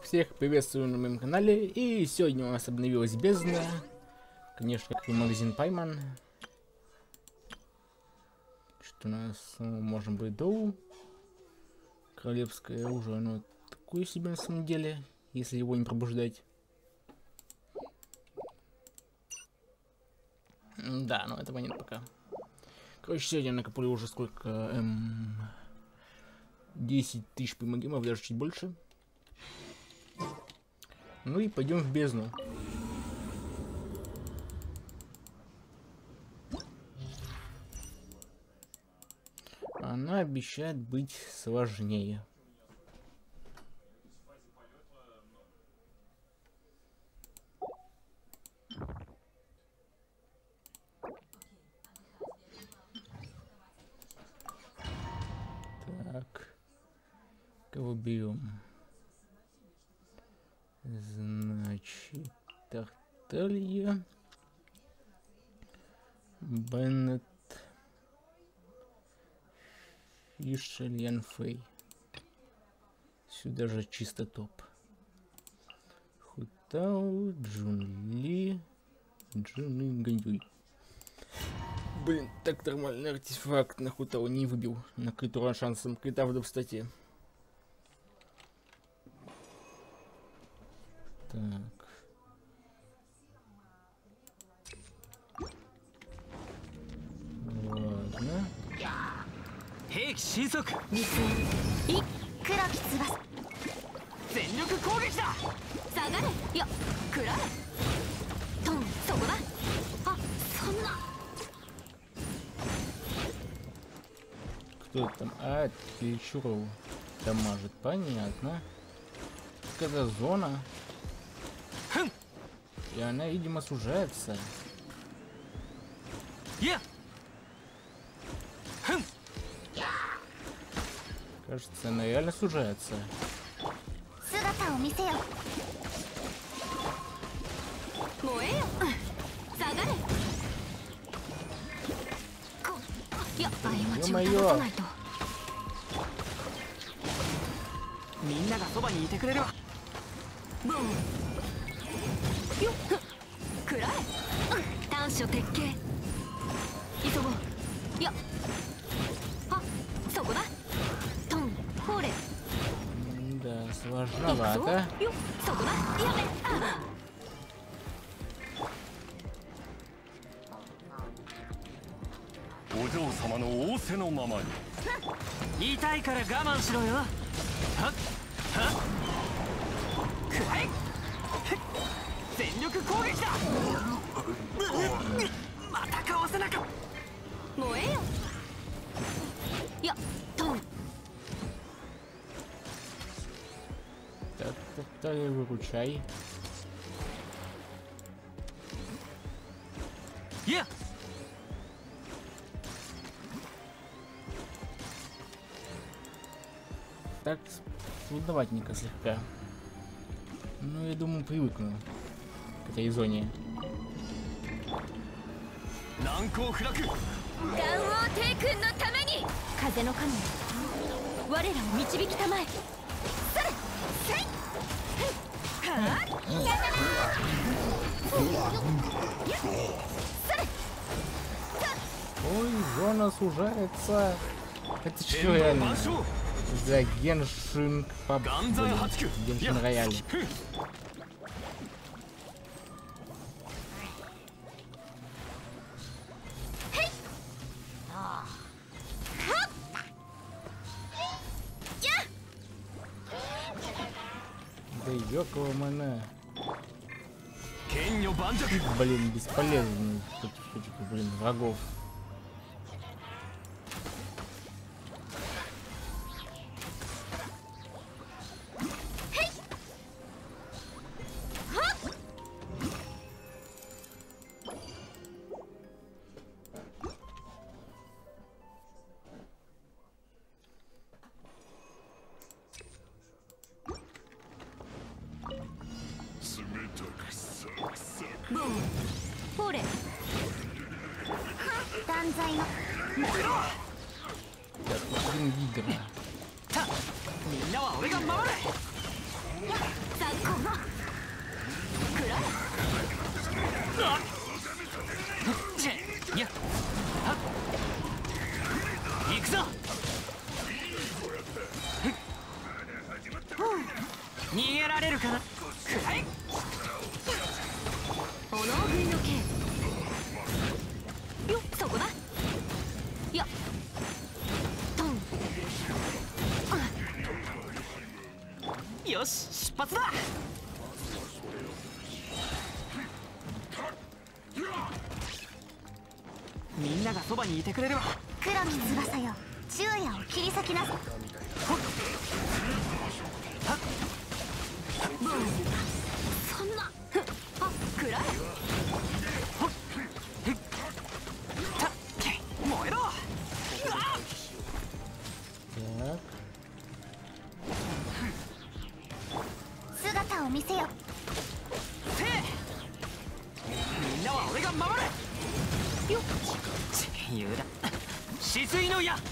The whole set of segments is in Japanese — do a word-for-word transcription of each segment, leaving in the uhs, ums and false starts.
Всех приветствую на моем канале, и сегодня у нас обновилась бездна. Конечно, как и магазин Пайман. Что у нас ну, можем быть доу. Королевское оружие, оно такое себе на самом деле, если его не пробуждать. Да, но этого нет пока. Короче, сегодня накоплю уже сколько? Эм, десять тысяч примагемов, даже чуть больше. Ну и пойдем в бездну. Она обещает быть сложнее. Так, кого берем? Значит, Тарталья, Беннет, Фишель, Янфей. Сюда же чисто топ. Хутау, Джунли, Джуны, Гаюй. Блин, так нормальный артефакт на Хутау не выбил. На критуран шансом крита в кстати. Так. Ладно. Кто там? А, Пельчуров дамажит, понятно. Это зона. И она, видимо, сужается. Кажется, она реально сужается. Ё-моё! Да, сложновато. Так, так, выручай. Так, трудноватенько слегка. Ну, я думаю, привыкну к этой зоне. Ой, зона сужается. Это что реально? За Геншин по Геншин Рояль. Да ёкого мана. Блин, бесполезно против этих, блин, врагов. Гидра. 逃げられるかな。くらえ。 炎食いの剣よっ、そこだ。いやトン。 よし、出発だ。みんながそばにいてくれれば。 黒木翼よ、昼夜を切り裂きなさ。そんな。あ、くらえ。 たっけ、燃えろ。 姿を見せよ。 せえ。みんなは俺が守るよっ。自由だ。止水の矢。 や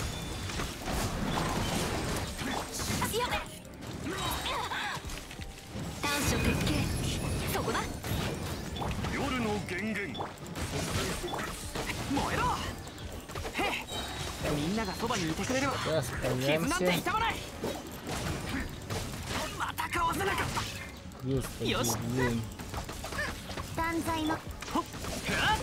べ。短所鉄拳、そこだ。 夜の源源。 燃えろ。へえ。みんながそばにいてくれれば Ya 傷なんて spawniam 痛まない。またかわせなかった。 Plus Yes. подвигуем. 断罪のほっ。はっ。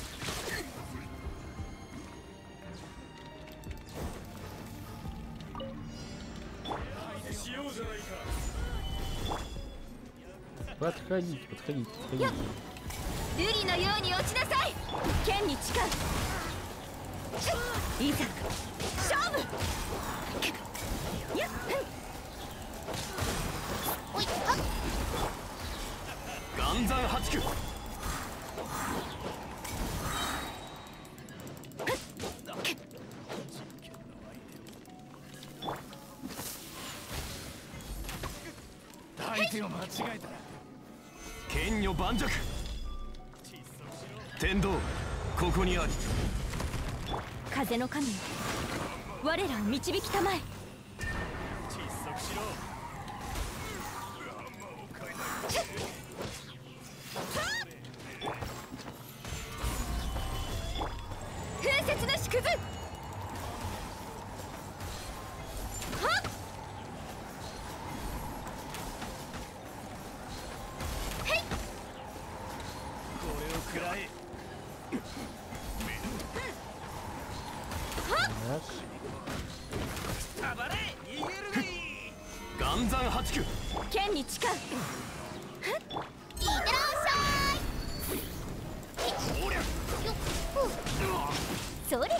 Подходите, подходите, подходите. 瑠璃のように落ちなさい。剣に誓う。いざ勝負。やっおいはっ。 岩山八九。 相手を間違えたら剣女盤石。天道ここにあり。 風の神よ、我らを導きたまえ。 窒息しろ。 風雪の縮図。はっ。へい。 これを食らえ。 Так. 暴れ逃げるがいい。 岩山八九。 剣に誓う。はっ。いってらっしゃい。 おりゃ。 よっふう。それ。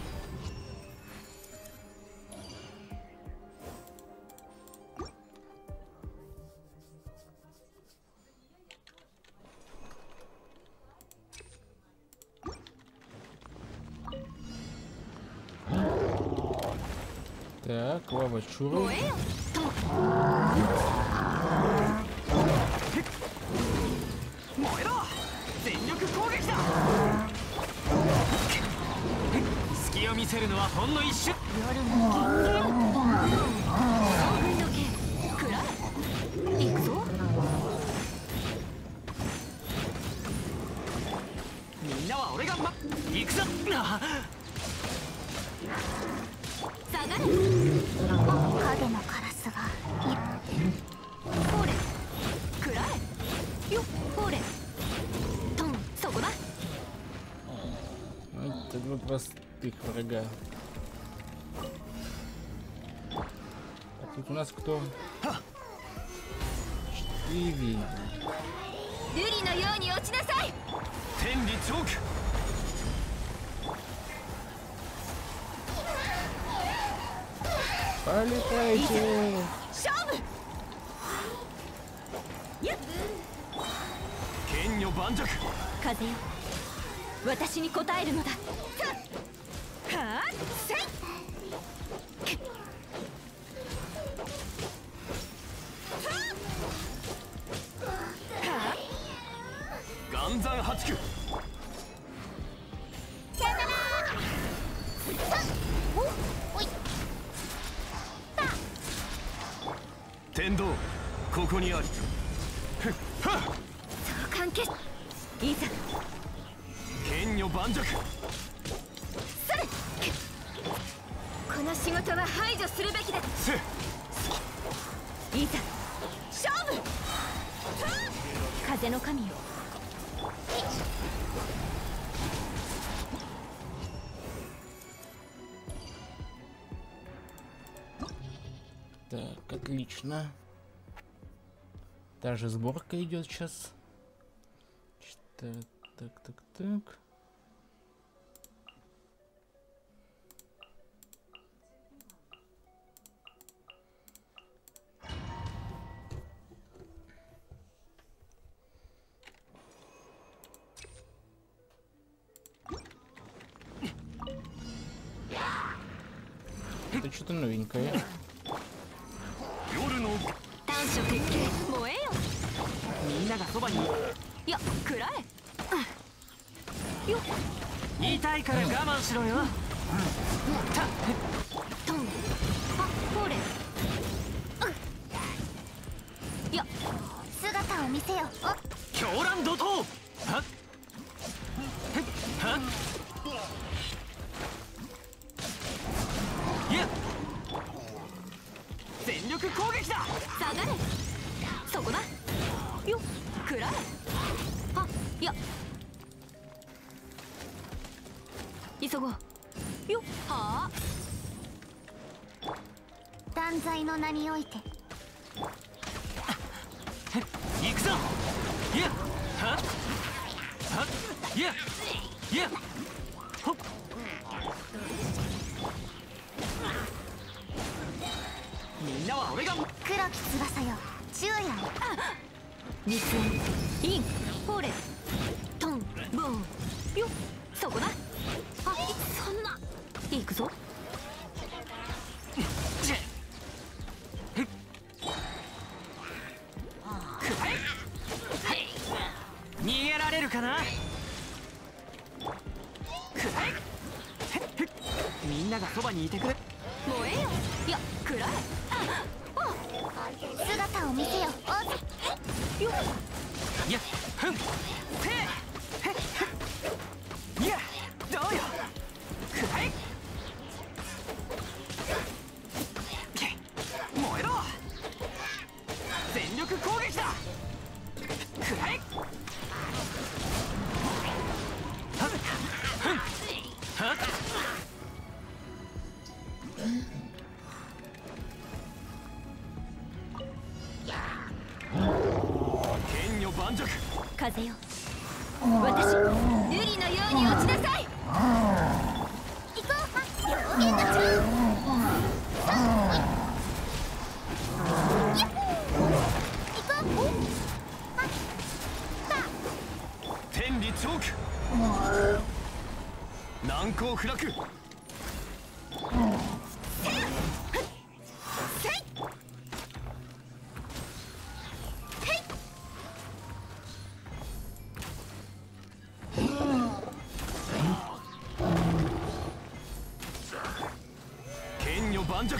Так, лава чуры. 燃えよと。 燃えろ。全力攻撃だ。隙を見せるのはほんの一瞬。 夜の剣剣。大食いの剣、くらえ。行くぞ。 みんなは俺がま行くぞ。あ、 下がれ。影のカラスがいほれ。くらえよっ。ほれトン。そこだ。 Ну, это два простых врага. Так, тут у нас кто? Четыре. 瑠璃のように落ちなさい。 天理チョーク。 Полетайте! 勝負。やっ。 剣女盤石。 風よ、私に応えるのだ。はあ、せい。 岩山八九。 さよなら。お、おい。 天道ここにあり。ふっはっ。 相関決。いざ。 剣女盤石。 それ。この仕事は排除するべきだ。 せ。 いざ。 勝負。風の神よ。 Так, отлично. Даже сборка идет сейчас. Так, так, так, так. Это что-то новенькое. 夜の短所鉄拳燃えよ。 みんながそばにいや食らえ。よっ言いたいから我慢しろよ。たトン。あほれ。いや姿を見せよ。あ狂乱怒涛。はっはっいや全力攻撃だ。 下がれ。そこだ。よっ食らえ。あいや急ごう。よっはあ断罪の名において行くぞ。いやはっはっいやいやほっみんなは俺が黒き翼よ昼夜立縁インフォレトンボーンよっそこだ。あそんな行くぞ。 チェふっくらえ逃げられるかな。くらえふっみんながそばにいてくれ。 燃えよ。いや食らえ。ああ姿を見せよ。あよっいやふんせへっへっいやどうよくらえけ燃えろ。全力攻撃だ。くらえはっふんはっ剣女盤石。 風よ私瑠璃のように落ちなさい。行こう両言の中行こう。 天理チョーク難攻不落。剣女盤石。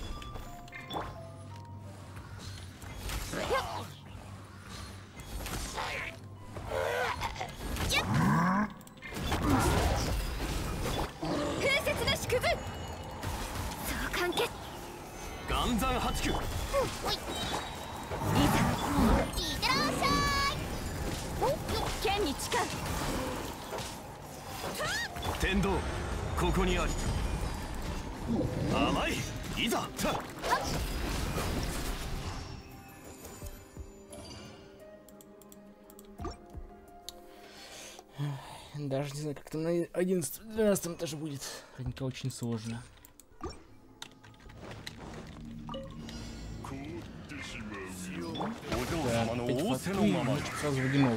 風雪の縮図そう完結。 岩山八九。 いざいってらっしゃい。お剣に誓う。 天道ここにあり。甘いいざた Даже не знаю, как там на одиннадцатом-двенадцатом этаже будет. Наверняка очень сложно. Да, опять фату и мочек сразу водяного.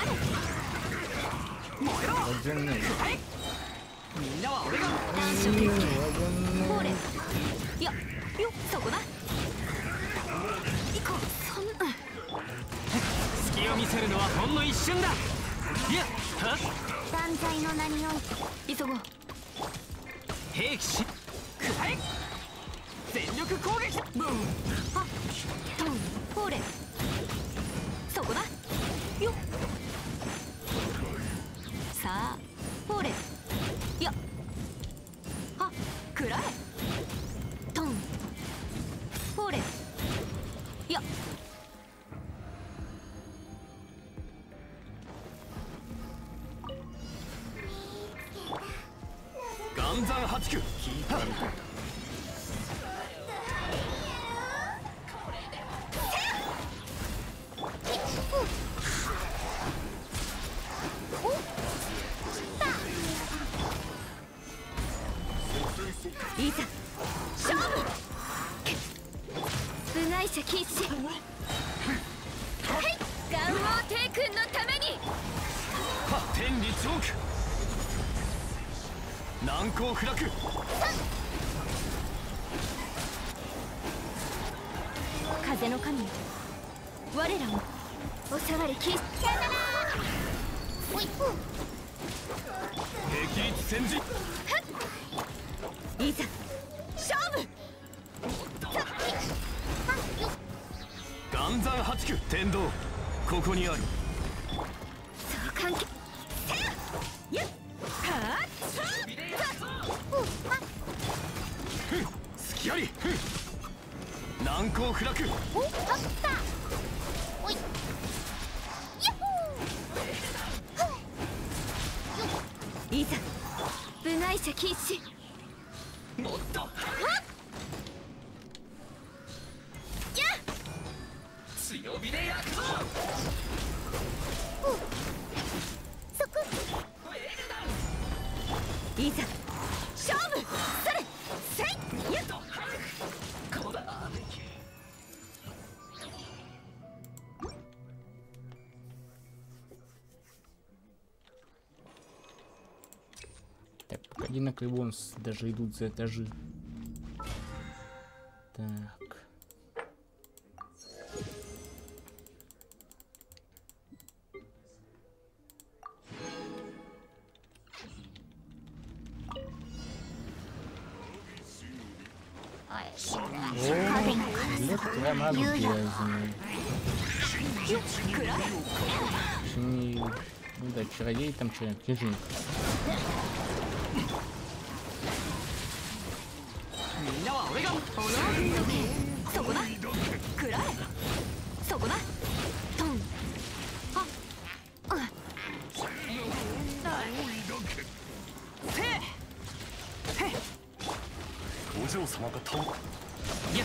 Водяной. みんなは俺がほれいやよそこだ。行こう。そんな隙を見せるのはほんの一瞬だ。いやはっ断罪の名において急ごう。 兵器しくらえ全力攻撃。 ボンあトンほれそこだ。よっさあほれいやはくらえトンほれいやつく。 いざ勝負。部外者禁止。はい元王帝君のために。 天理チョーク。難攻不落。 風の神よ、我らもおさわり禁止。さよなら。おい霹靂戦時。 いざ勝負。 岩山八九天道、ここにある。 そう関係せややっはっ隙あり。難攻不落。 おあったおいやっほーいざ部外者禁止。 もっとはっ強火で焼くぞ。 そこいざ勝負。それせいやっこうだ。 Так, погоди, на вон даже идут за этажи. Так. О, лет прямо грязный. Точнее, ну да, чародей там человек, книжник. みんなは俺が。 そこだくらえそこだトンあっせえへお嬢様が倒れ。 いや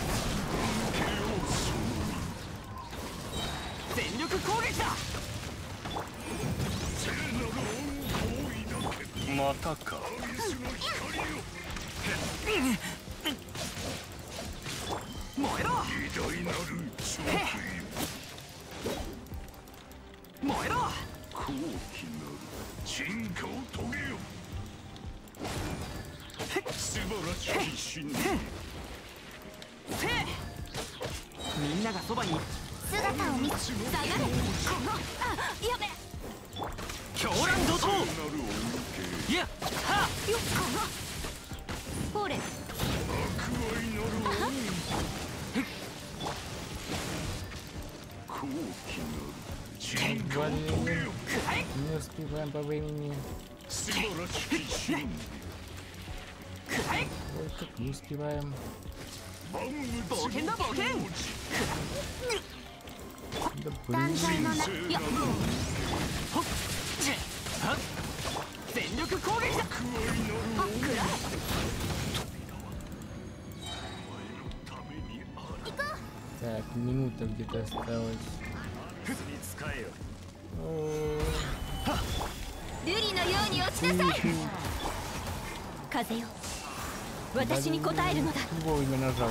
全力攻撃だ。 またか。 燃えろ。 偉大なる長燃えろ。 高貴なる進化を遂げよ。素晴らしい信念。 せえみんながそばに。 姿を見つ下がれこのあやべ狂乱怒涛。いやはよっこのほれ Блин, не успеваем по времени. Ой, как не успеваем. 冒険だ冒険。 Да 断 блин. 罪のなやほっじゃはっ全力攻撃だ。 あくらえ Так, минута где-то осталась. お瑠璃のように落ちなさい風よ私に応えるのだ вовремя нажал.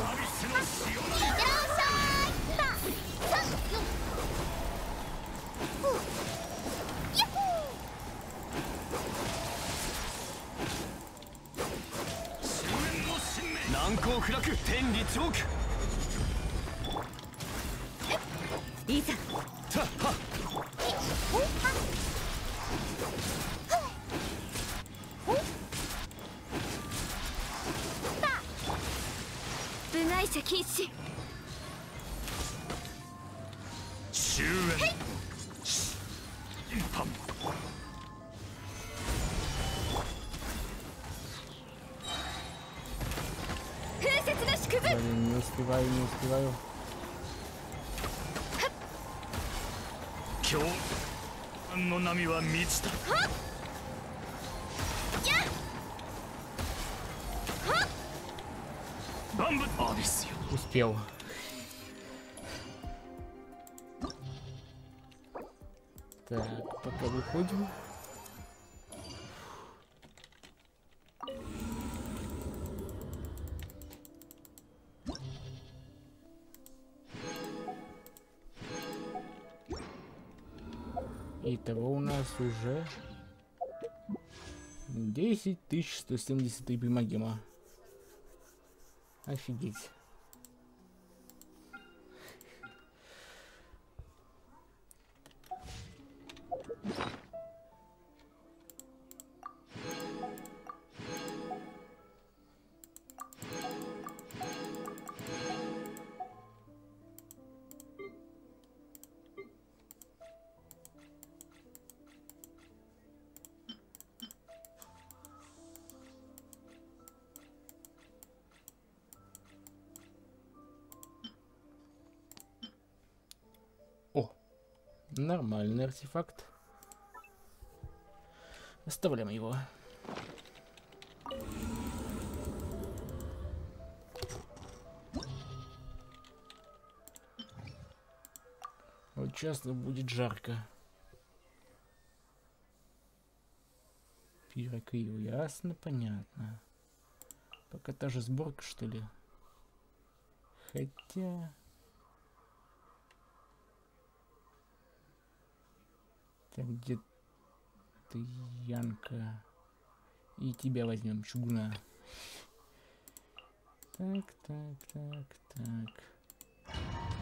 難攻不落天理チョーク。 いざたっは部外者禁止終焉。パン風雪の祝福 Блин, не успеваю, не успеваю. 狂乱の波は満ちた。 万物アビスよ Успел. Так, пока выходим. Итого у нас уже десять тысяч сто семьдесят три примагема. Офигеть. Нормальный артефакт. Оставляем его. Вот часто будет жарко. Пирокрил, ясно, понятно. Пока та же сборка, что ли? Хотя... Так, где ты, Янка? И тебя возьмем, чугуна. Так, так, так, так.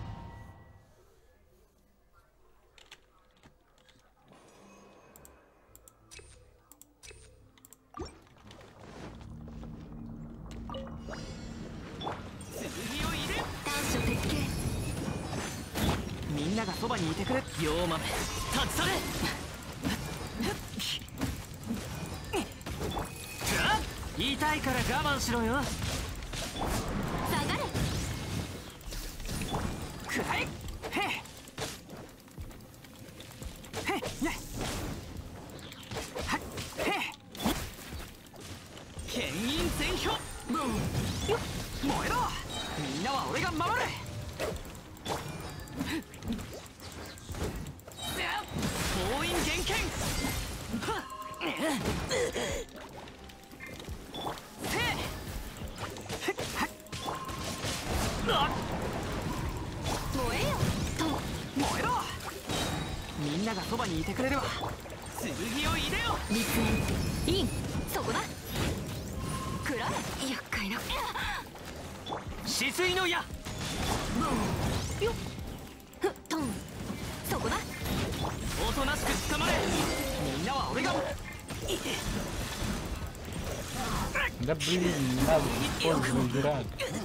Да блин, надо использовать дурак.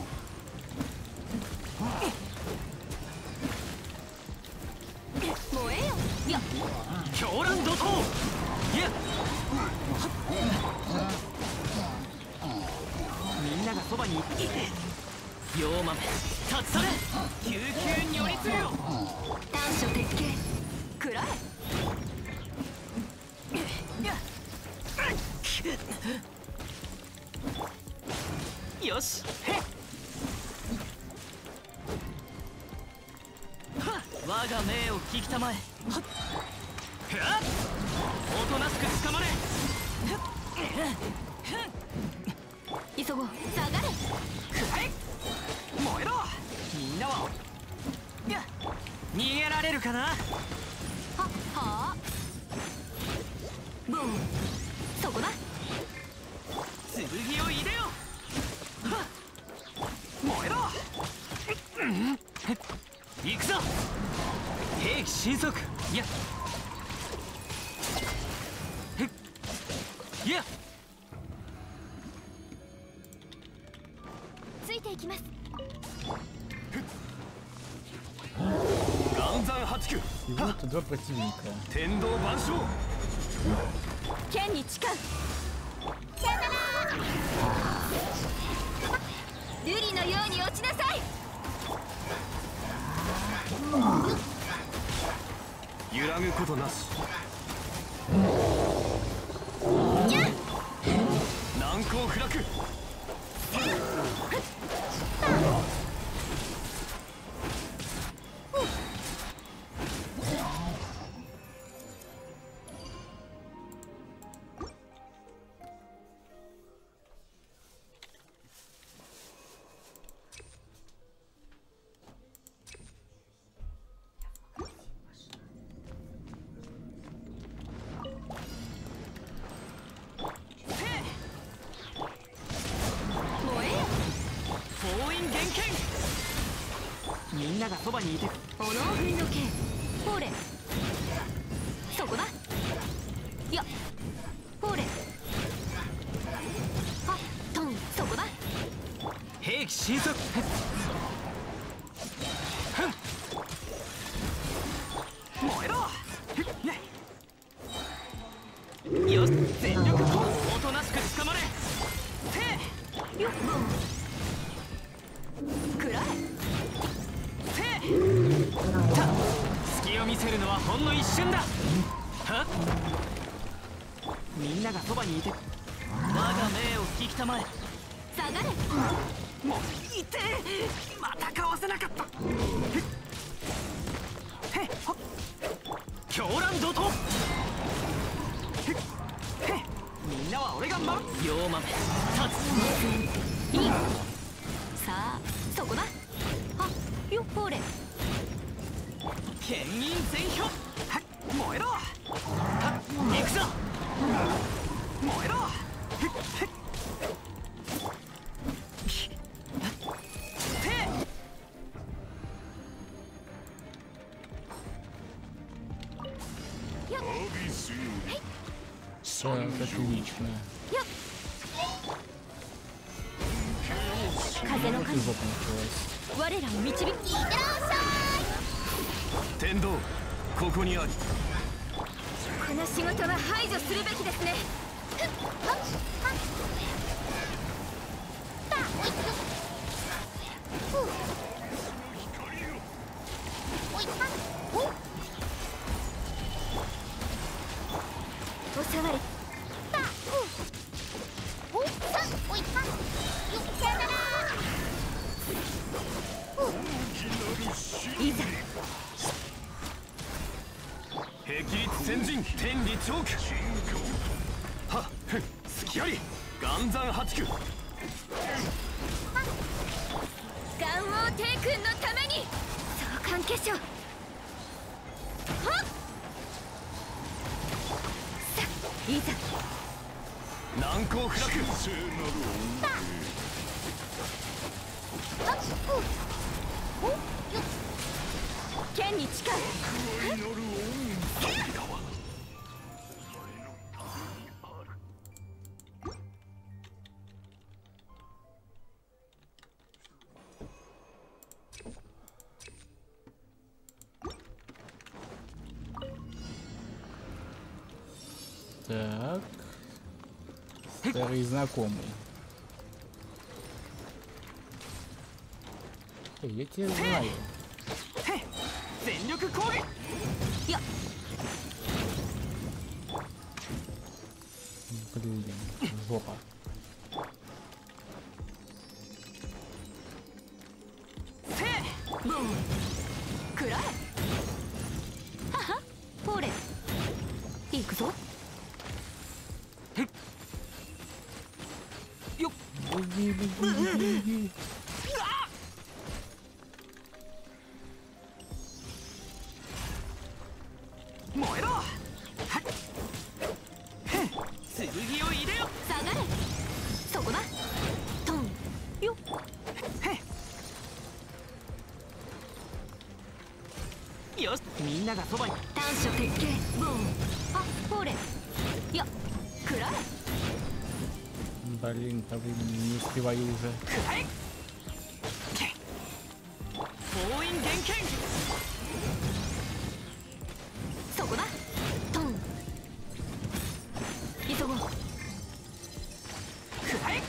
Всего-то два противника. そばにいて。 おのを振りのけ。ほれそこだ。いやほれはっトンそこだ。 兵器神速。燃えろ。よし全力こうおとなしく捕まれ。せよっくらえせた隙を見せるのはほんの一瞬だ。はみんながそばにいて我が命を引きたまえ。 下がれ。 もういてえ。またかわせなかった。へっほっ狂乱怒涛。へっへっみんなは俺が守る。妖豆立つ。 いいさあそこだ。はっよっほれ県民全票。はっ燃えろ。はっ行くぞ。燃えろ。へっへっ Так, отлично. 風の Вот 神 и жопа началась. 我らを導き。いってらっしゃ天道ここにあり。 い。この仕事は排除するべきですね。ふっはっはったおいっふうおいっはっおおさわりたおおさおいっはっよっさよならいざ霹靂先陣天理チョーク。はっふん隙あり岩山八九。 岩王帝君のために召喚化粧。はっさいざ難攻不落。 たはっおおよっ剣に誓う。 Так. Старый знакомый. Эй, я тебя знаю. 全力攻撃。 いや Блин, жопа. ボンくらえ。ははほれ行くぞ。 よっ Беги, беги, беги. 燃えろ。はっへっ剣を入れよ。 下がれそこだ。トンよっへっよしみんながそばに。 短所鉄拳ボンあほれいやくらえ。 Блин, да блин, не успеваю уже. くらえ封印厳剣。 そこだトン急ごう。 くらえ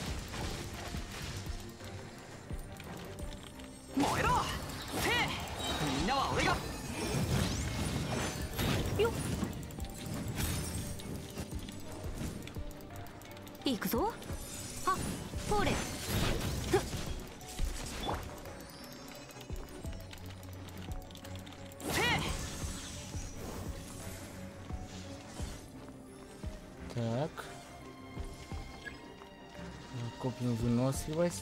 燃えろ。せみんなは俺が。 よっ行くぞ。はっほれふっせ Так. Копим выносливость.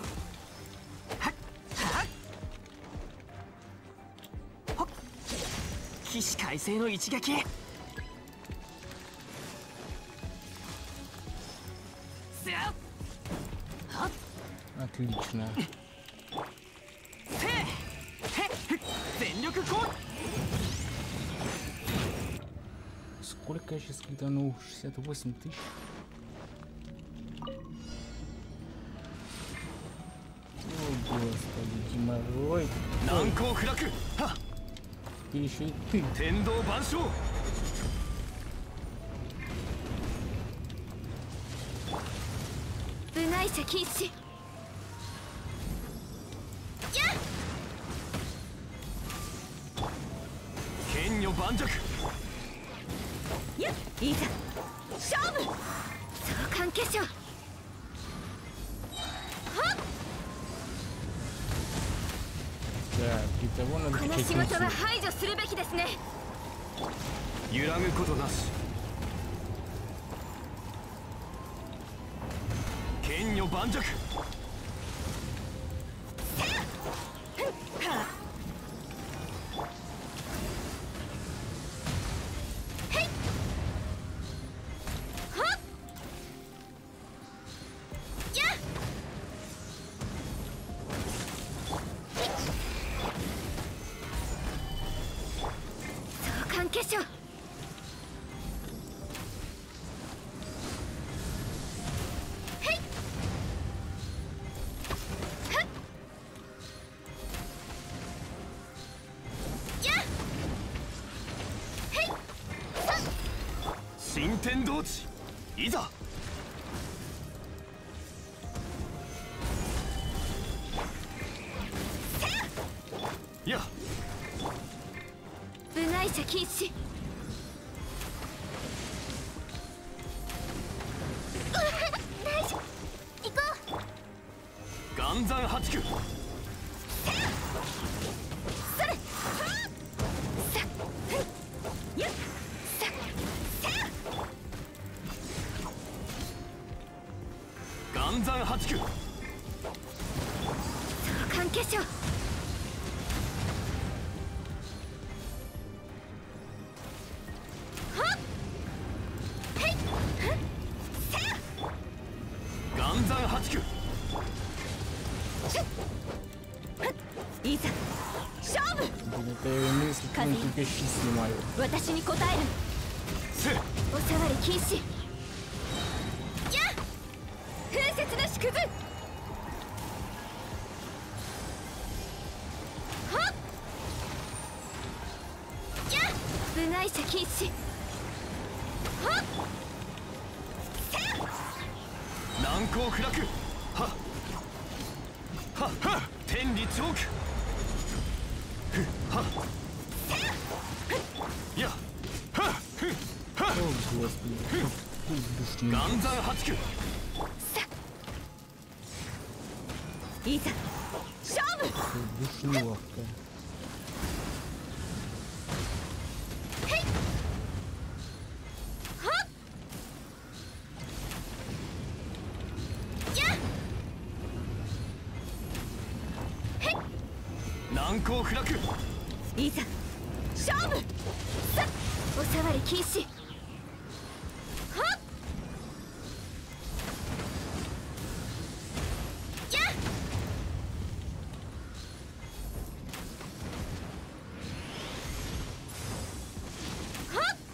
起死回生の一撃。せやはっ Отлично. せへっ力攻撃。 Сколько я сейчас киданул? шестьдесят восемь тысяч. О, господи, геморрой. И еще и ты. 天道万象。 部外者禁止。 剣女盤石。 やっいざ勝負。相関化粧。はっ Так, и того надо この仕事は排除するべきですね。 揺らぐことなし。剣女盤石。 相関化粧。 新天道地いざ。や部外者禁止。大丈夫。行こう。 岩山八九。 それ。さっ。やっ。さっ。 岩山八九。 相関化粧。 岩山八九。 いざ勝負。 Это мысль, которую я сейчас снимаю. 私に答える。 せ。 おさわり禁止。やっ。風雪の縮図。はっ。やっ。部外者禁止。はっ。 難攻不落。はっはっはっ。天理チョーク。ふっはっ。やっはっふっはっ。 О, господи. Душный. 岩山八九。 いざ勝負。 Душниловка. 難攻不落。 いざ勝負。さっおさわり禁止。はっ。やっ。はっ。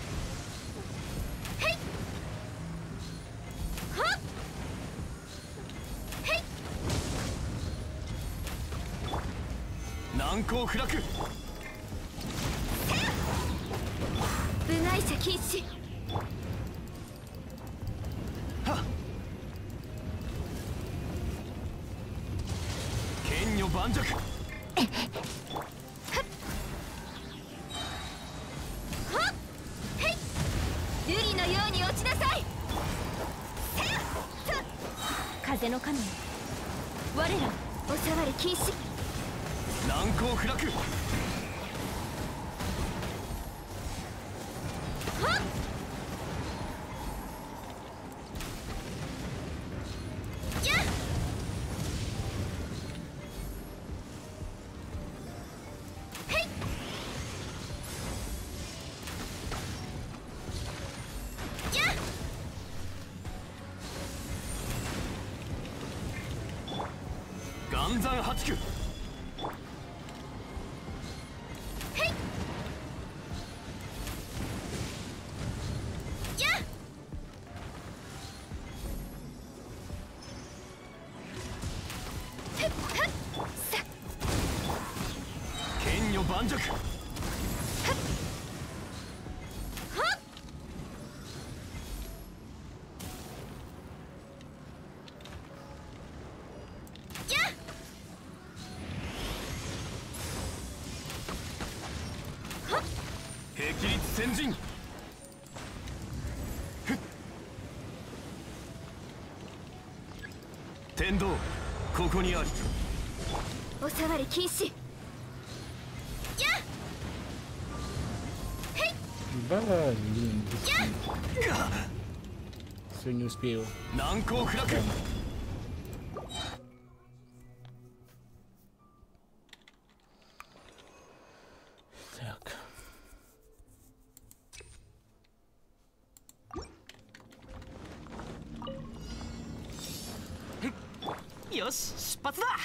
へい。はっ。へい。 難攻不落。 部外者禁止。 はっ。剣女盤石。 はっ。へい。瑠璃のように落ちなさい。風の神よ、我らおさわり禁止。 難攻不落。 はっ。やっ。へい。やっ。 岩山八九。 激烈先陣。天道ここにあり。 おさわり禁止。 Блин, все не успею. 難攻不落。 Так. よし出発だ。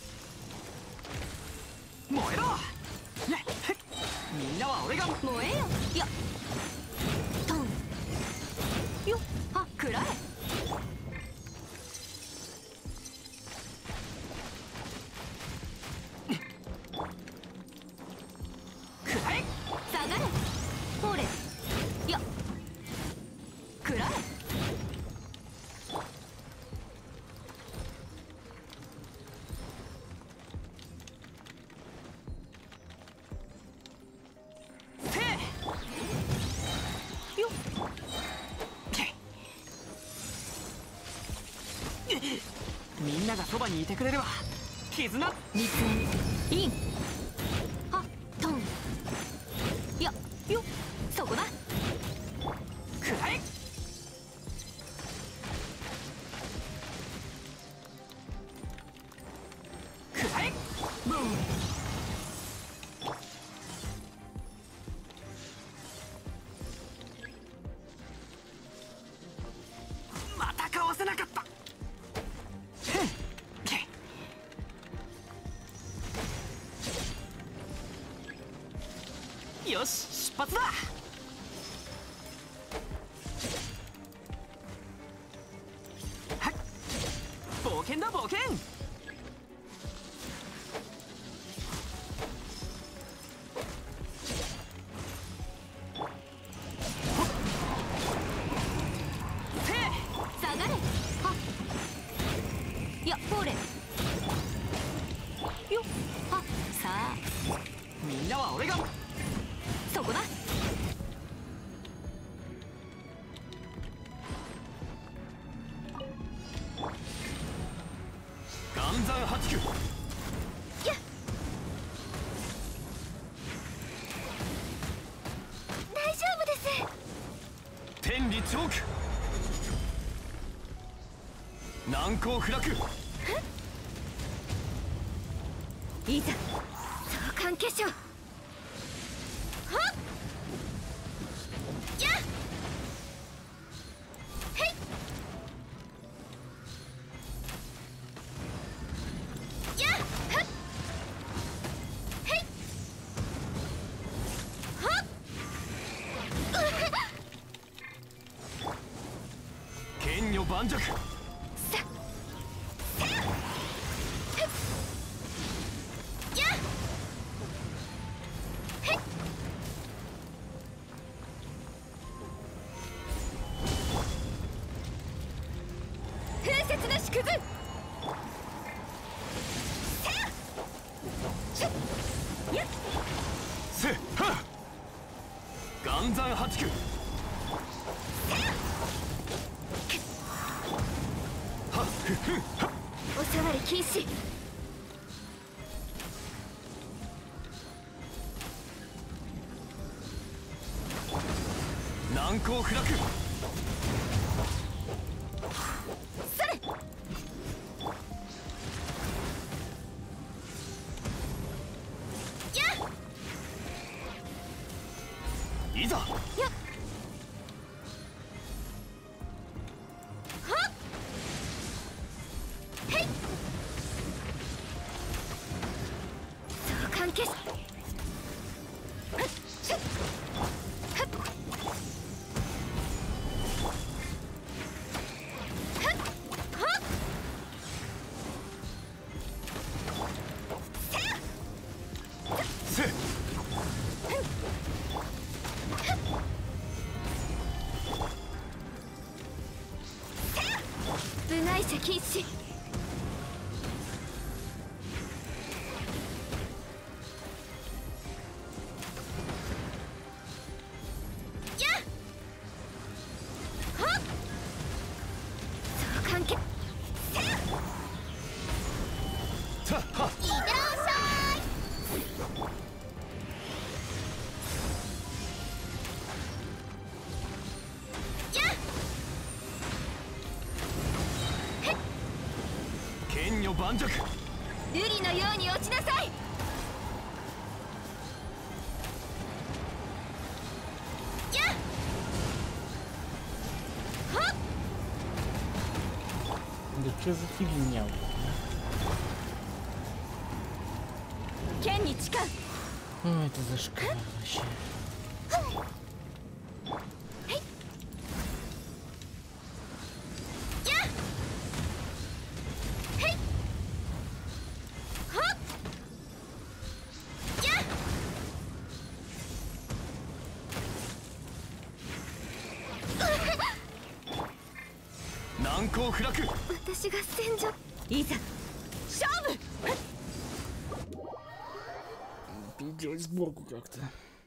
燃えろ。みんなは俺が燃えよ。いやトンよっ。あ、くらえ。 くらえ。 下がれ。ほれ。いやくらえ。 みんながそばにいてくれるわ。絆。 立音イン。あ、トン。いやよっ。そこだ。 くらえ。くらえ。 ボン。 またかわせなかった。よし出発だ。はっ冒険だ冒険。 下がれ。あ、いやほれよっ。あ、さあみんなは俺が。 そこだ。 岩山八九。 やっ大丈夫です。 天理チョーク。難攻不落。 いざ相関化粧。 剣女盤石。 風雪の縮図。 せっはっ岩山八九。はっふっふっはっおさわり禁止。 難攻不落。 それ。やいざ。 や相関係。 せっ部外者禁止。 盤石。 瑠璃のように落ちなさい。やっはっ Да что за фигня? 剣に誓う。 Ой, это зашквар вообще. Флаг. 私が戦場。いざ勝負。 Переделать сборку как-то.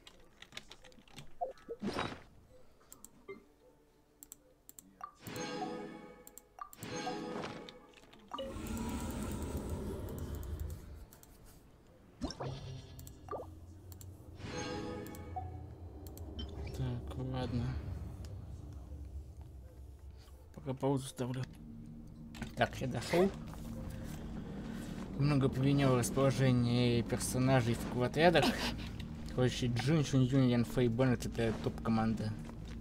Так, ладно. Пока паузу ставлю. Так, я дошел. Много поменял расположение персонажей в квадрядах. Короче, Джин, Чун Юн, Ян Фэй, Беннет — это топ-команда.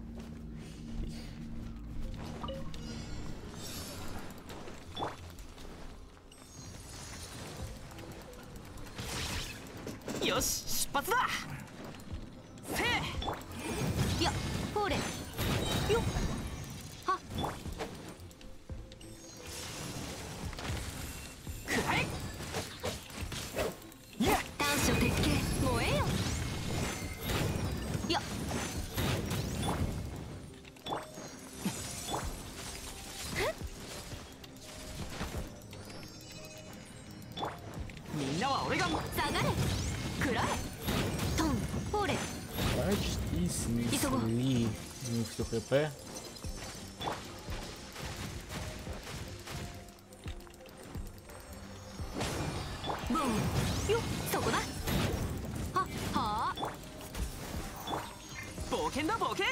Ёш, шпац да! Се! Я, хоре! Ё! Ха! Курай! Я! 短所鉄拳燃えよ。やっみんなは俺が下がれ。食らえ。トンホレ。 Почти снесли. Ну, все хп. Бум. Ё, そこだ。ははあ。 冒険だ冒険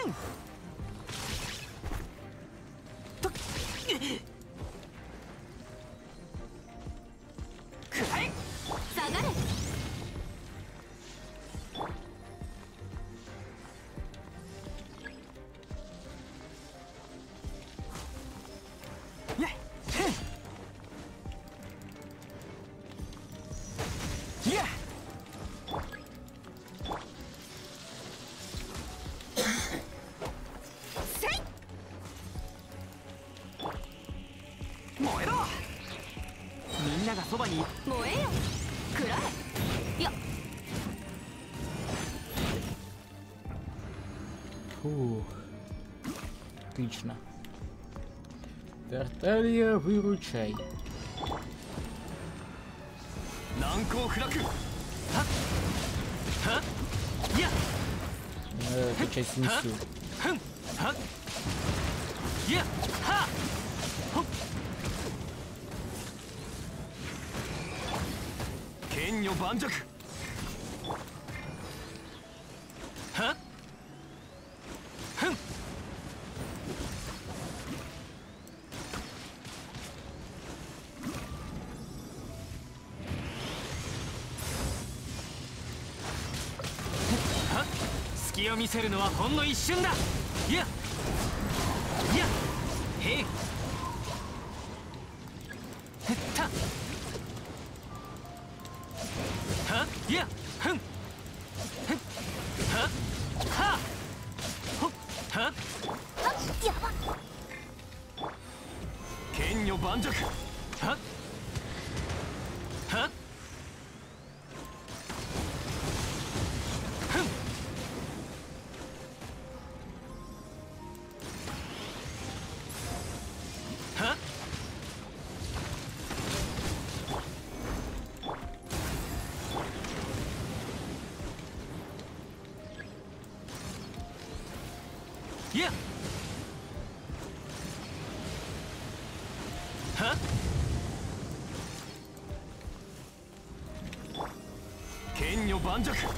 とくらえ下がれ。 やっいやせい。 燃えろみんながそばに燃えよ。食らえ。やっ Фу. Отлично. Тарталья, выручай. 難攻不落はっはっやっ Надо качать снесу. ふんはっやっはっほっ剣女盤石はっふんはっ隙を見せるのはほんの一瞬だいやいやへいふったはっいやふんふっはっはっほっはっあやば。 剣女盤石はっはっふんはっいやはっ剣女盤石はっ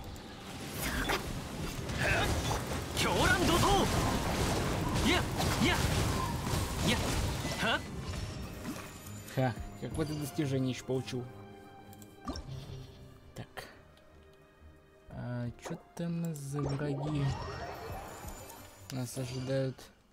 狂乱怒涛いやいやいやはっ Ха, Какое-то достижение еще получил. Так. А что там за враги нас ожидают?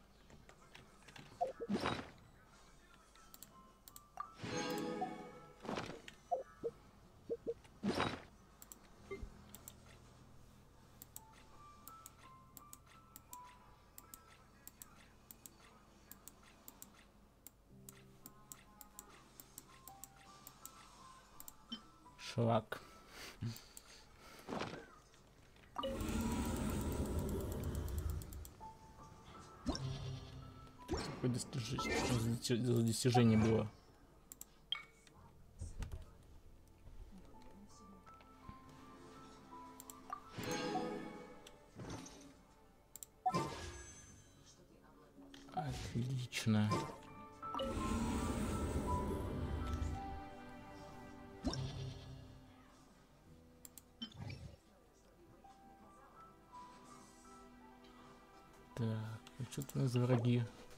Шлак. Какое достижение, что за достижение было? Отлично. Так, а что у нас за враги?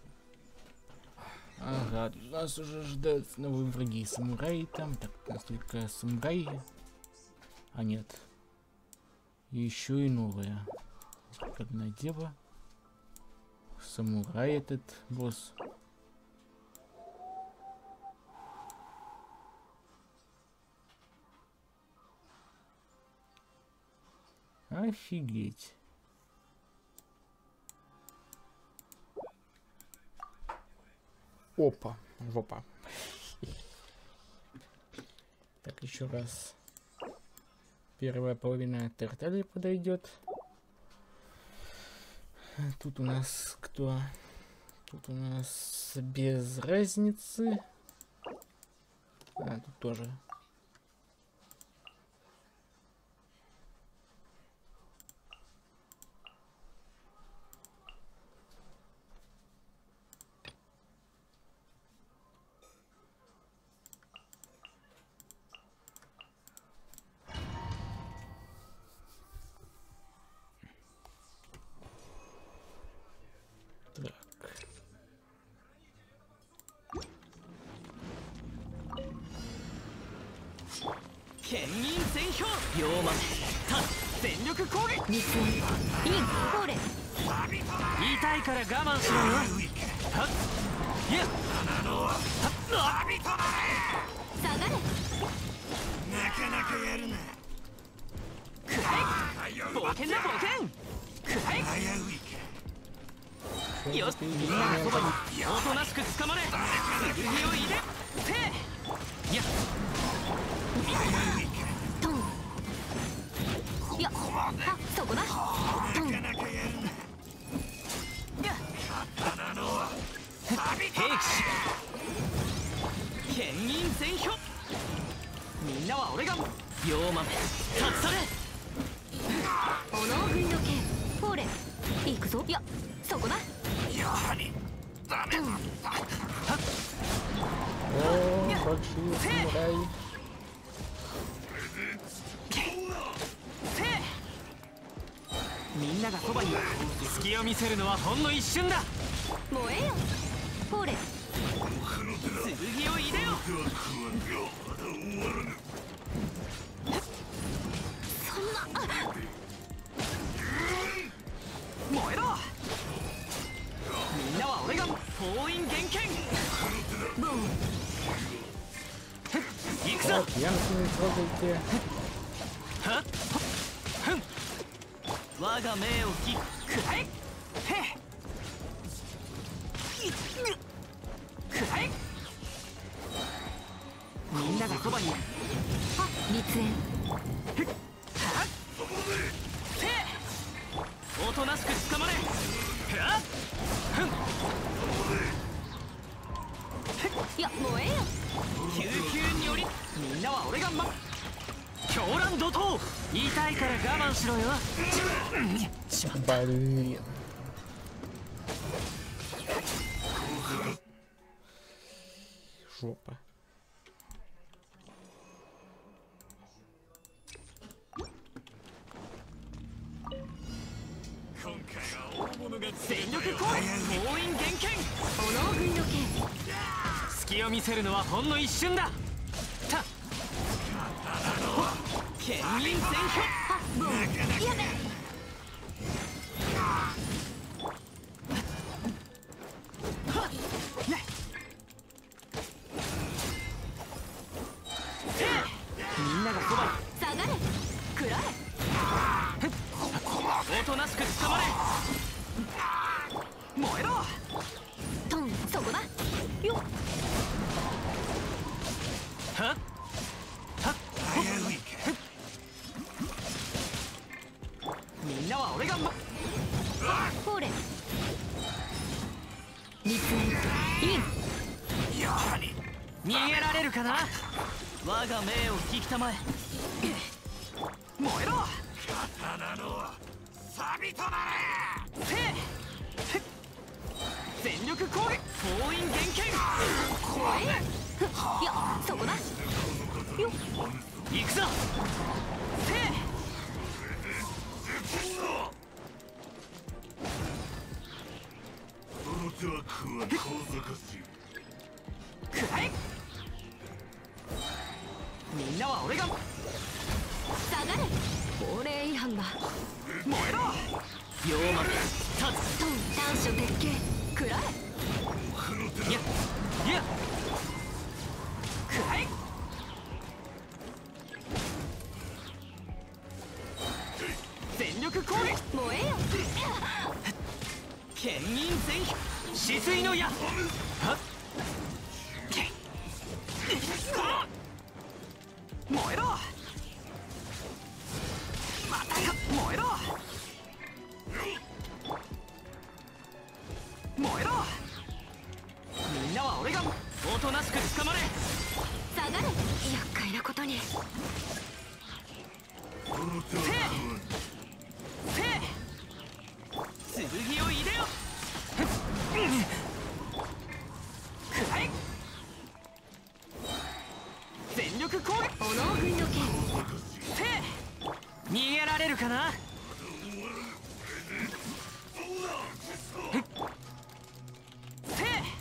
Ага, нас уже ждают новые враги. Самураи там. Так, у нас только самураи. А нет. Еще и новые. Одна дева. Самурай этот босс. Офигеть. Опа, жопа. Так, еще раз. Первая половина Тарталии подойдет. Тут у нас кто? Тут у нас без разницы. А, тут тоже. Блин. Жопа. 隙を見せるのはほんの一瞬だ。た剣銀戦あ、もうやめ。 みんながそばに下がれ。食らえ。 おとなしく捕まれ。燃えろ。 トン、そこだよ。 はっみんなは俺がまほれ。立縁イン。 やはり逃げられるかな。我が命を引きたまえ。燃えろ。 刀の錆となれ。 せい全力攻撃。封印厳剣。 怖い。いや、そこだよ。 行くぞ。せいその手は食わん小賢しい。 くらえ。みんなは俺が下がれ。法令違反だ。 燃えろ。妖魔立つ。 トン、短所鉄拳食らえ。 いやいやくらえ。全力攻撃。 燃えよ。 剣銀全飛。止水の矢。はっ燃えろ。またか。燃えろ。燃えろ。みんなは俺がおとなしく捕まれ。 下がれ。厄介なことに。 その手は食わん。 せい剣を入れよ。くらえ。全力攻撃。 おの軍の剣。 せい逃げられるかな。せ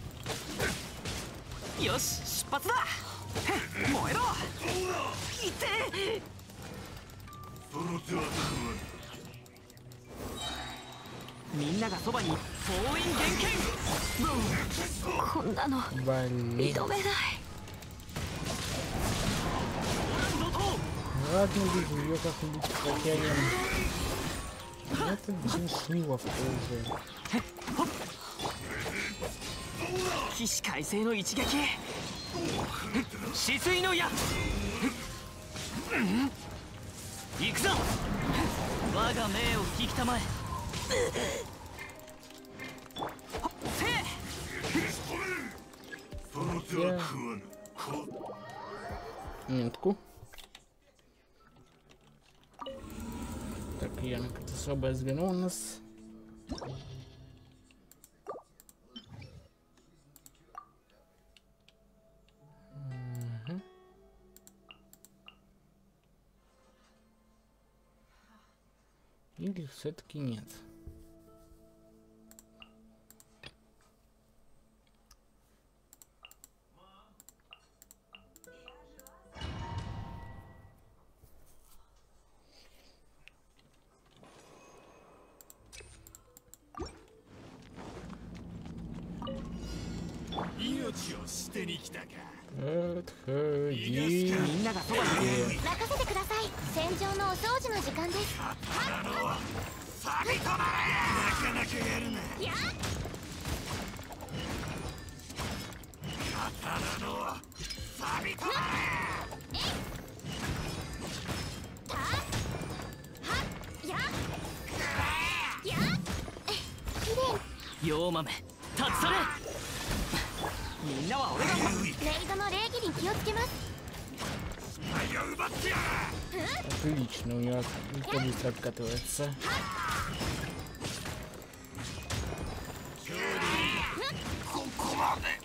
いよし出発だ。燃えろ。いて。 その手は食わん。 みんながそばに封印厳剣。 もうこんなの Блин. 挑めない。 Ладно, вижу ее как-нибудь потянем. Это Джиншила в пользу. 起死回生の一撃。止水の矢。行くぞ。我が命を引きたまえ。せいその手は食わぬ。こ Минутку. Так, Яна, как-то особое звено у нас. Угу. Или все-таки нет? Отходи. みんながそばに任せてください。戦場のお掃除の時間です。 錆となれ。なかなかやるな。 やっ刀の錆となれ。 たはっやっやっきれい。 妖豆立ち去れ。みんなは俺がレイドの礼儀に気をつけます。 奪ってやる。 Отлично, у него легко быстро откатывается. ここまで。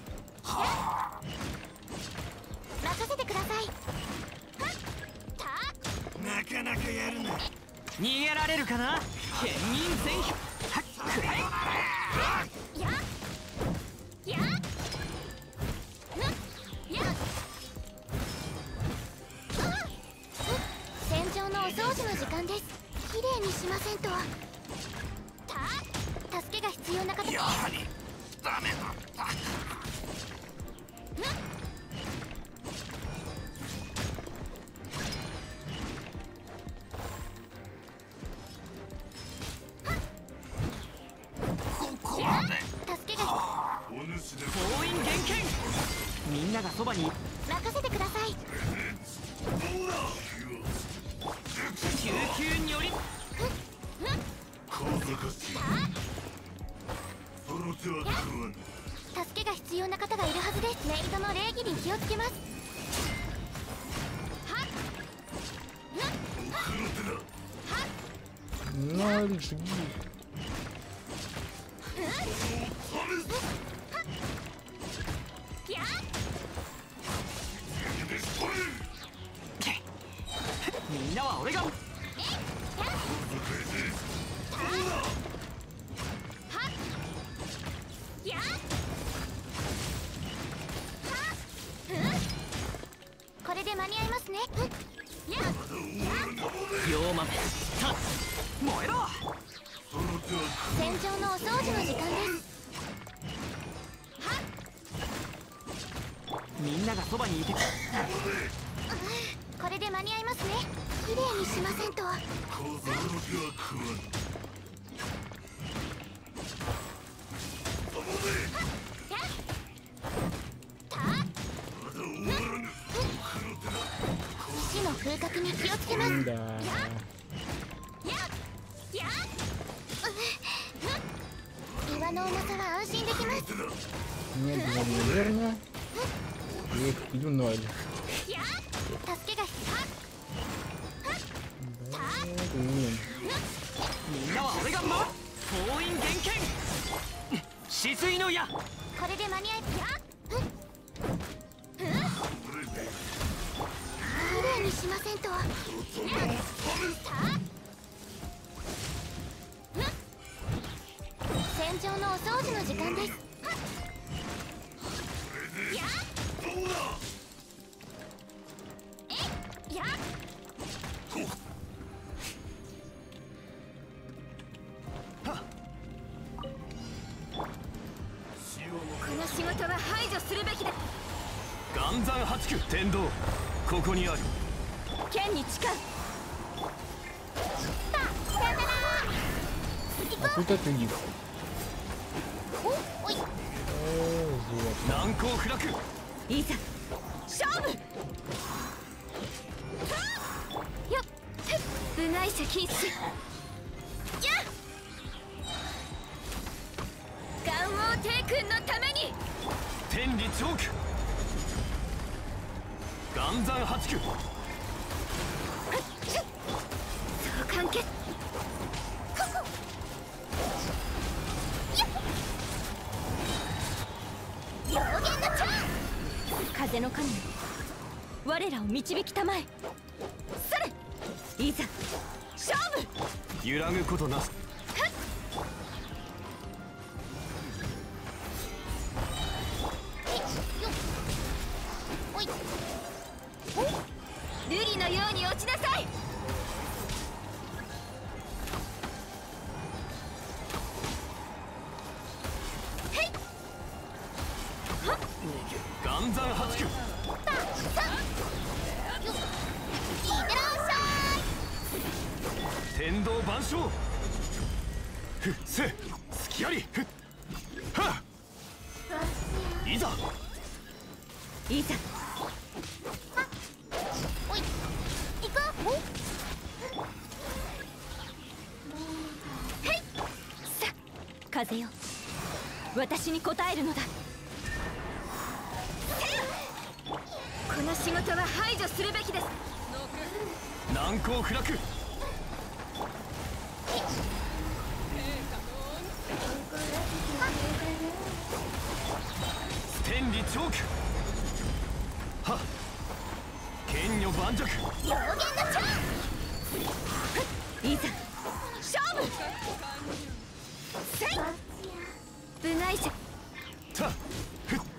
任せてください。はったなかなかやるな。 逃げられるかな。剣銀全飛。はっくらえ。 やっやっぬっ必要な方。 やはりダメだった。ここまで助けがお主で封印厳禁。みんながそばに。 任せてください。 救急により。 小賢しい。その手は食わぬ。 助けが必要な方がいるはずです。メイドの礼儀に気をつけます。 奥の手だ。 Ну, жги. みんなは俺が。 これで間に合いますね。 龍馬めさ燃えろ。 戦場のお掃除の時間です。 みんながそばにいて。 これで間に合いますね。綺麗にしませんと。 小僧の手は食わぬ。 死の風格に気をつけます。 Да. 岩の重さは安心できます。 Нет, наверное. И иду ноль. 助けが必 Да, блин. みんなは俺が守る。封印厳禁。止水の矢。 要。これで間に合い。綺麗にしませんと。戦場のお掃除の時間です。この仕事は排除するべきだ。 岩山八九天道ここにある。 剣に誓う。 А тут это не. おおい。 О, вот. 難攻不落。 いざ勝負。よっ、部外者禁止。やっ、岩王帝君のために。 天理チョーク。岩山八九。 そう完結。妖言の蝶。風の神よ、我らを導きたまえ。それ、いざ勝負。 揺らぐことなし。 おい、瑠璃のように落ちなさい。 岩山八九。天道万象。ふっせ隙あり。ふっはっいざいざ。おい、行こう。へい。さあ、風よ、私に応えるのだ。この仕事は排除するべきです。 難攻不落。天理チョーク。はっ剣女盤石。 妖言の蝶。いざ勝負。せい。部外者。 たっふっ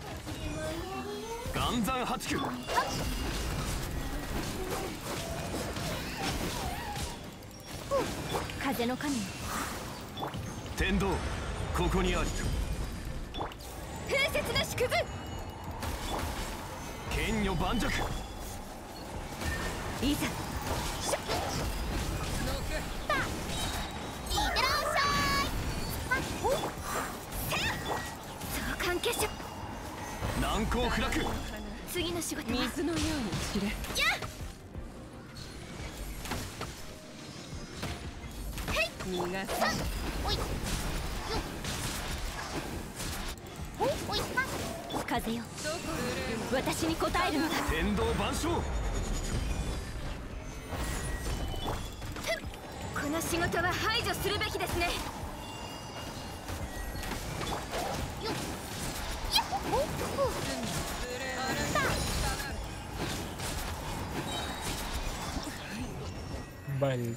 岩山八九。 風の神よ、 天道ここにあり。 風雪の祝舞。 剣女盤石。 いざ。いってらっしゃい。おっ。相関結社。 難攻不落。 次の仕事は水のように散れ。 やっ。 逃がす。 おい。おおい。風よ。私に応えるのだ。 天道万象。 この仕事は排除するべきですね。よっ。やっほっ。 Блин.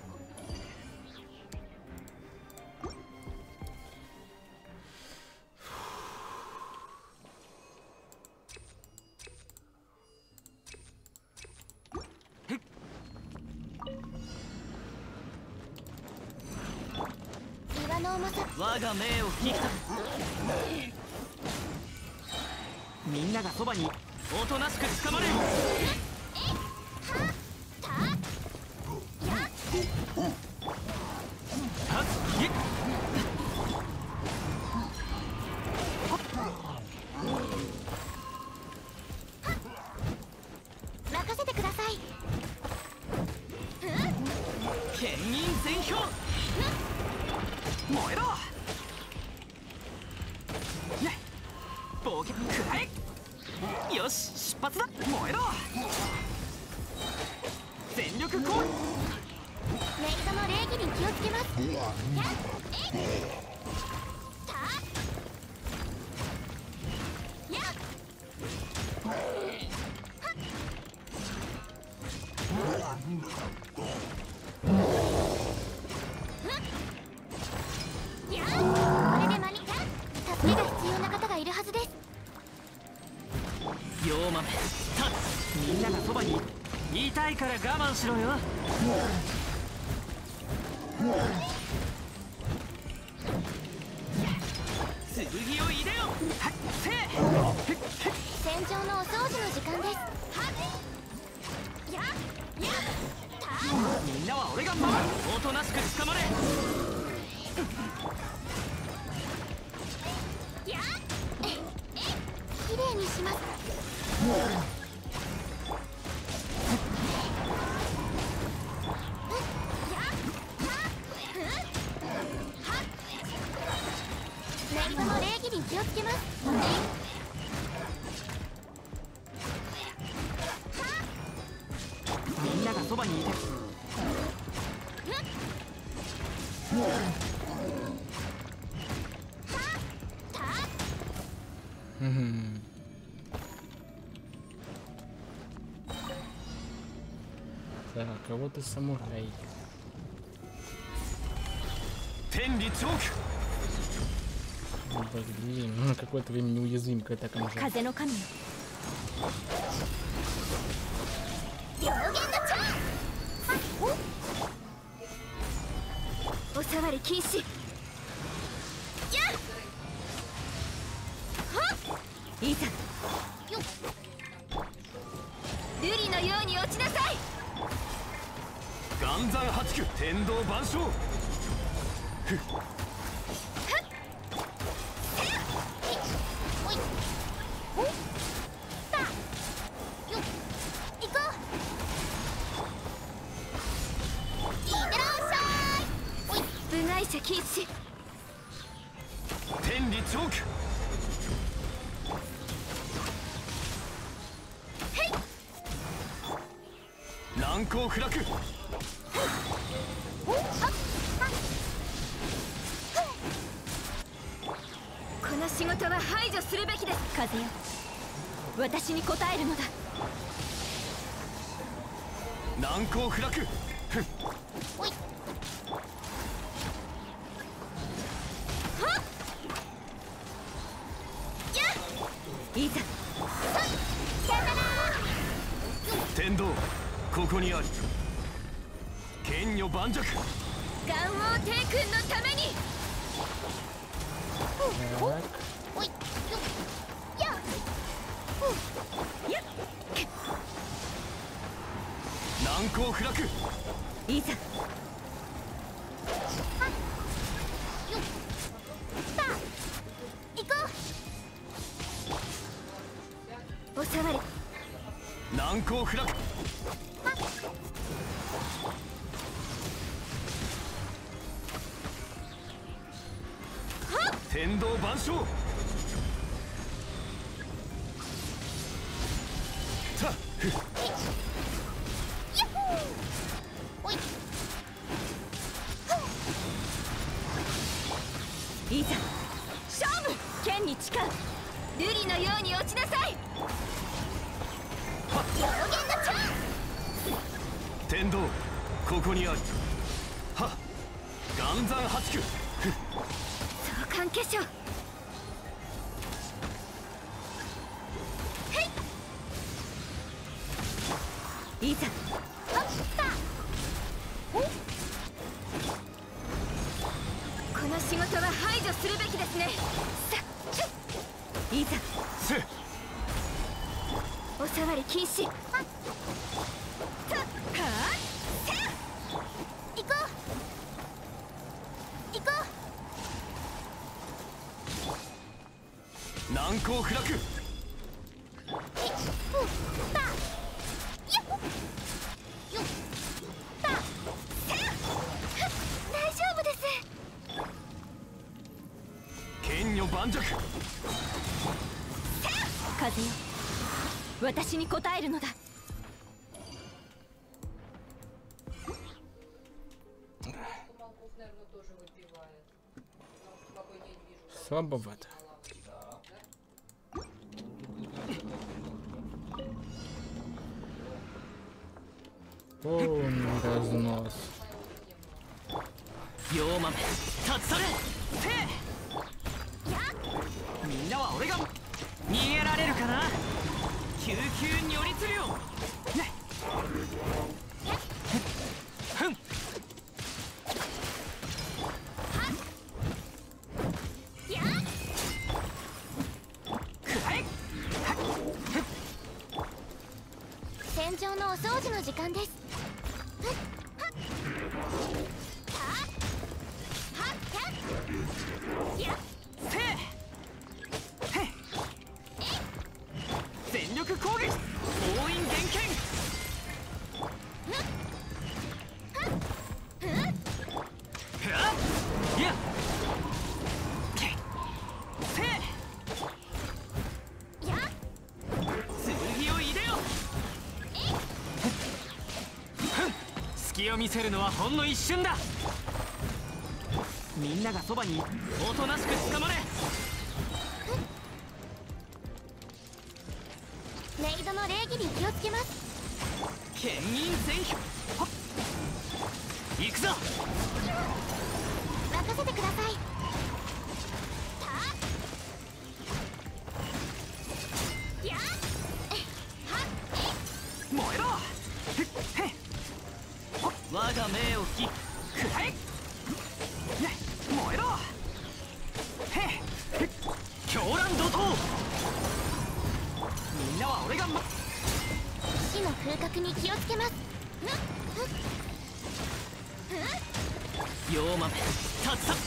岩の重さ。 我が命を引く。みんながそばにおとなしくつかまれ。 任せてください。 剣銀全氷。燃えろ。ね、冒険くらえ。よし、出発だ。燃えろ。全力攻撃。 メイドの礼儀に気をつけます。やっ。えい。た。やっ。いや、これで間に助けが必要な方がいるはずです。 よう豆立つ。みんながそばにいたいから我慢しろよ。剣を入れよ。はっせー。 戦場のお掃除の時間です。はっ。やっ。やっ。た。 みんなは俺が守る。おとなしく捕まれ。 やっ。ええ、きれいにします。メイドの礼儀に気をつけます。 みんながそばにいて。 Мгм. Так, а вот и самурай. 天理チョーク。 Блин, ну на какое-то время неуязвим к атакам уже. 風の神よ。両弦のチャン。おお触り禁止。やっ。はっ。いざ。よっ。瑠璃のように落ちなさい。 岩山八九天道万象。ふっ。 禁止。 天理チョーク。難攻不落。 この仕事は排除するべきです。風よ、私に応えるのだ。 難攻不落。 おい。いざ。 天道ここにあり。剣女盤石。 元王帝君のために。 不落。 いざ行こう。おさわり難攻不落。天道万象。さあいざ勝負。剣に誓う。瑠璃のように落ちなさい。表現のチャンス。 天道ここにある。はっ岩山八九。 相関化粧。いざこの仕事は排除するべきですね。さいざせおさわり禁止。はっさはっせ行こう行こう。 難攻不落。 大丈夫です。 剣女盤石。 風よ、私に応えるのだ。 Слабовато. Полный разнос. 妖豆立ち去れ。みんなは俺が逃げられるかな。救急如律令。ねふん戦場のお掃除の時間です。 全力攻撃。封印厳剣。いや剣を入れよ。隙を見せるのはほんの一瞬だ。みんながそばにおとなしく捕まれ。 メイドの礼儀に気をつけます。 剣印全票。行くぞ。 任せてください。 燃えろ。我が命を引きくらえ。燃えろ。狂乱怒涛。みんなは俺がま死の風格に気をつけます。 妖豆立つさ。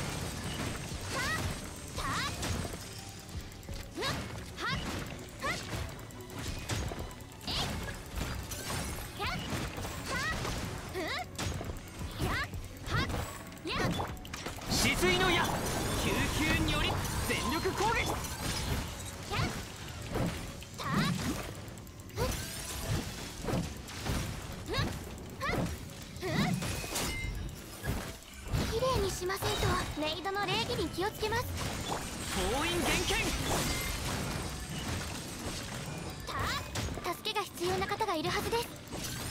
止水の矢。救急により全力攻撃。 きれいにしませんと。メイドの礼儀に気をつけます。 封印厳剣。 助けが必要な方がいるはずです。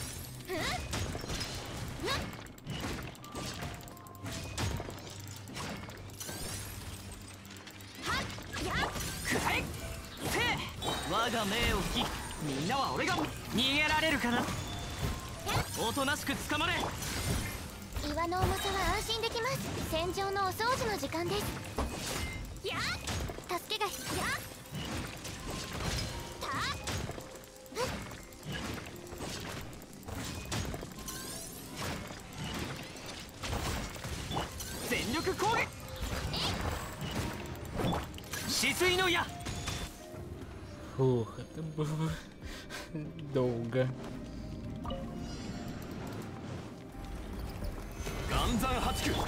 我が命を引き。みんなは俺が逃げられるかな。おとなしく捕まれ。 岩の重さは安心できます。戦場のお掃除の時間です。助けが必要。 力攻撃止水の矢 Фух, это было долго. 岩山八九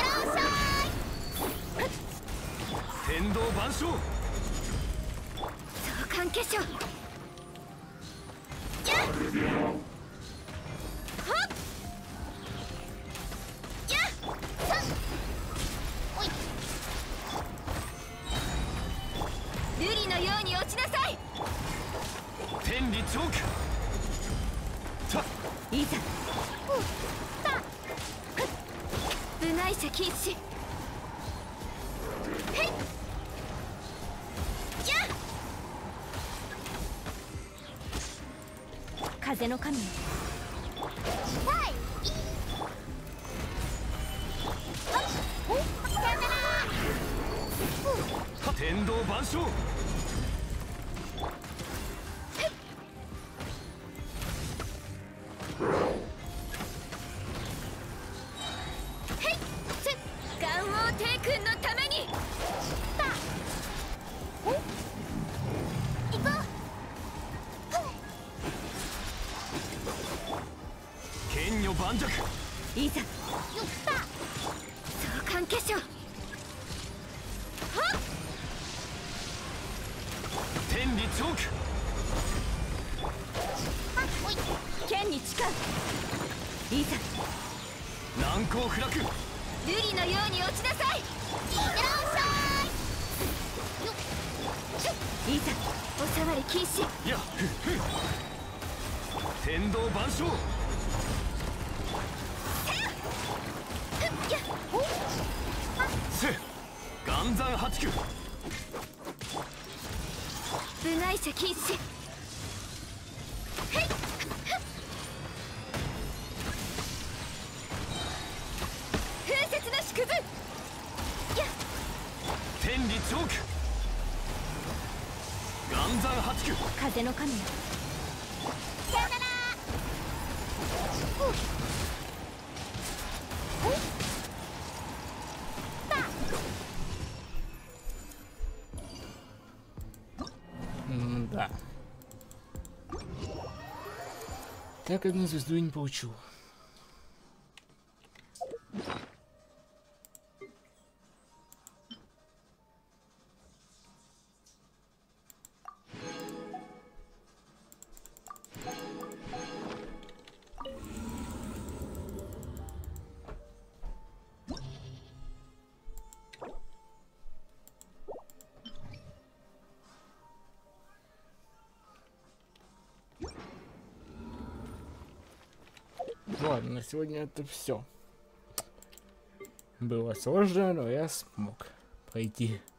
天道万象相関化粧やっはっやっさんおい瑠璃のように落ちなさい天理チョークたいざ部外者禁止へいやっ風の神はい天道万象剣女盤石いざよった相関化粧はっ天理チョークおい剣に誓ういざ難攻不落瑠璃のように落ちなさいいってらっしゃいよっいざお触り禁止やっふっふ天道万象せ岩山八九部外者禁止へい風雪の縮図や天理チョーク岩山八九風の神よさよならふう Да. Так одну звезду и не получил. Ладно, на сегодня это все. Было сложно, но я смог пройти.